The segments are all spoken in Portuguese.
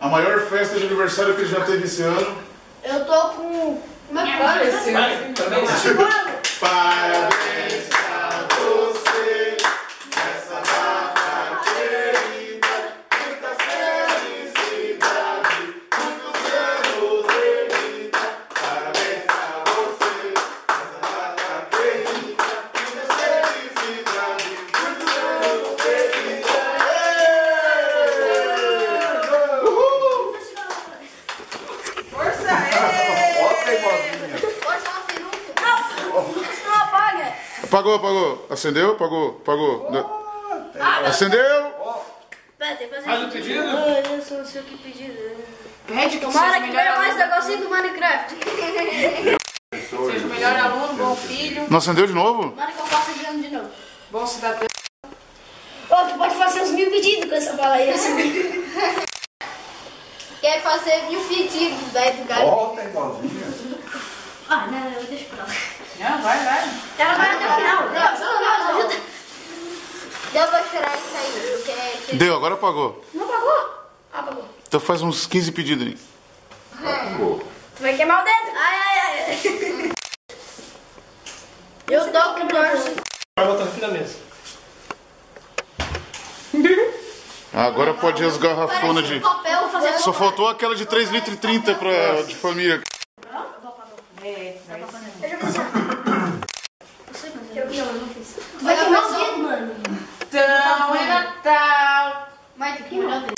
a maior festa de aniversário que ele já teve esse ano. Eu tô com... Como é que Parabéns. Parabéns pra você nessa data querida, muita felicidade, muitos anos de vida. Parabéns pra você nessa data querida, muita felicidade, muitos anos de vida. Uhul! Força, Apagou. Acendeu? Apagou. Acendeu? Pera, tem que fazer Faz o pedido? Eu só não sei o que pedido. Pede que Tomara seja que o melhor venha mais aluno. negocinho do Minecraft. Seja o melhor aluno, bom filho, Não acendeu de novo? Tomara que eu faça esse ano de novo. bom cidadão. Ô, tu pode fazer uns 1000 pedidos com essa bala aí. Assim. Quero fazer 1000 pedidos daí do cara. Ó, tá igualzinho. Ah, não, eu deixo pra lá. Não, vai. Ela vai até o final. Não, ajuda. Eu vou chorar isso aí, porque... Deu, agora apagou. Não apagou? Apagou. Então faz uns 15 pedidos aí. Tu vai queimar o dedo. Ai. Eu tô com torce. Vai botar aqui na mesa. Agora pode ir as garrafonas de... Papel, fazer... Só faltou aquela de 3,30 litros de família. Eu não fiz. Tu vai queimar o dedo, mano. Então, é Natal. Mas tu queimou o dedo.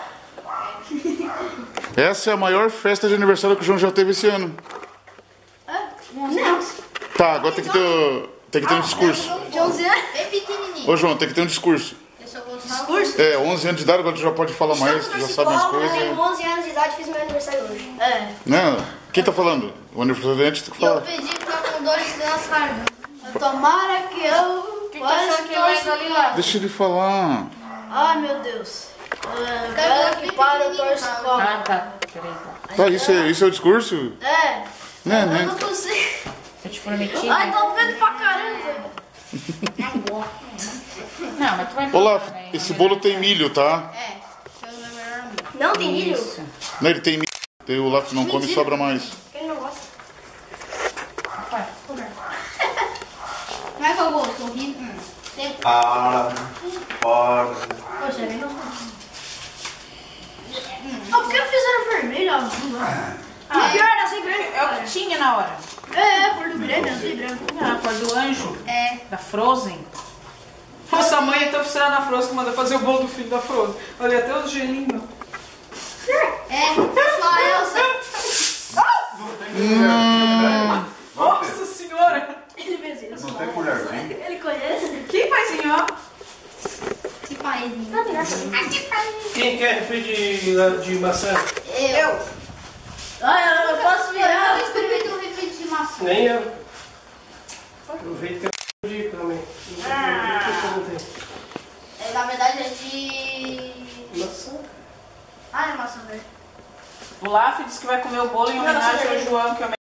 Essa é a maior festa de aniversário que o João já teve esse ano. Não. Tá, agora tem que ter um discurso. De 11 anos. Bem pequenininho. Ô João, tem que ter um discurso. Eu só vou usar Discurso? É, 11 anos de idade, agora tu já pode falar mais, tu já sabe as Eu coisas. tenho 11 anos de idade e fiz meu aniversário hoje. É. Não, quem tá falando? O aniversariante tem que Eu falar. pedi pra condores nas carnes. Tomara que eu que tá achando que é mais ali lá? Deixa ele falar. Ai, meu Deus. Quero Quero ver que para o pequenininho, torce tá? cola. Ah, tá. Peraí, tá. Tá, isso é o discurso? É. Né, Eu né? não consigo. Eu te prometi. Ai, né? tô vendo pra caramba. Não, mas tu vai... Olá, esse bolo tem milho, tá? É, foi o meu melhor amigo. Não tem milho? Isso. Não, ele tem milho. Daí o Olaf não come e sobra mais. Quem não gosta? Vai. Como é que eu vou? Sorrir? Sempre. Ah, pode. Poxa, é bem gostoso. Por que não fizeram vermelho, azul? Ah, pior era sem branco. É o que tinha na hora. É, cor do Grêmio, azul e branco. Ah, a cor do anjo. É. Da Frozen. Nossa, a mãe é tão oficial na Frozen que manda fazer o bolo do filho da Frozen. Olha, até os gelinhos. É, só a Elsa. Nossa senhora! Ele fez isso. Não tem colherzinha? Ele conhece? Que paizinho, ó. Que paizinho. Não tem graça. Quem quer refri de maçã? Eu. Ai, eu posso Eu virar. experimentei um refri de maçã. Nem eu. Aproveita que é de também. Não tem. É, na verdade é de... Maçã? Ah, é maçã verde. O Laf disse que vai comer o bolo em homenagem ao João, que é o